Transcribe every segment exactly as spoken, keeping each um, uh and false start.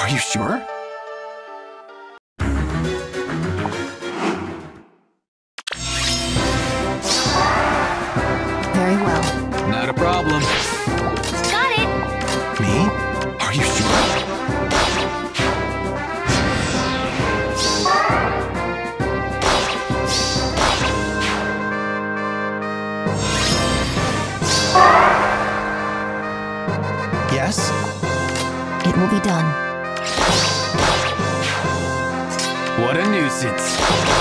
Are you sure? Very well. Not a problem. Got it! Me? Are you sure? Yes? It will be done. What a nuisance.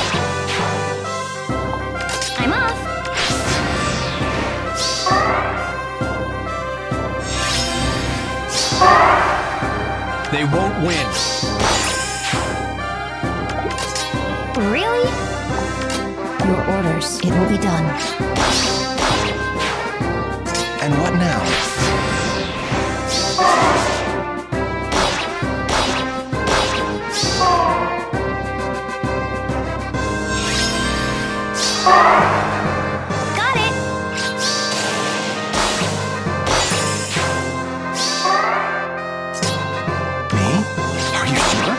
I'm off! They won't win. Really? Your orders. It will be done. And what now? Got it! Me? Are you sure?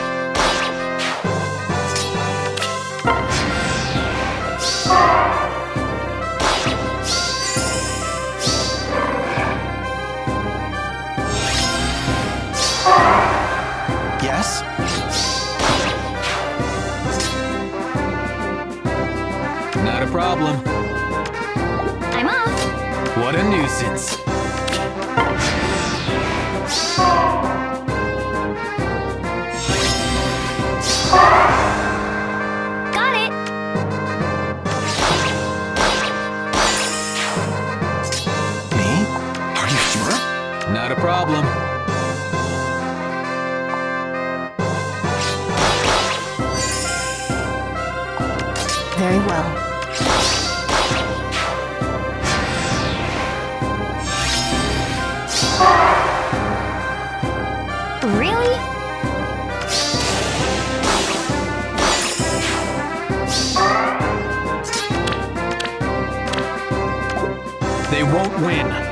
Yes? Not a problem. I'm off! What a nuisance. Got it! Me? Are you sure? Not a problem. Very well. Really? They won't win.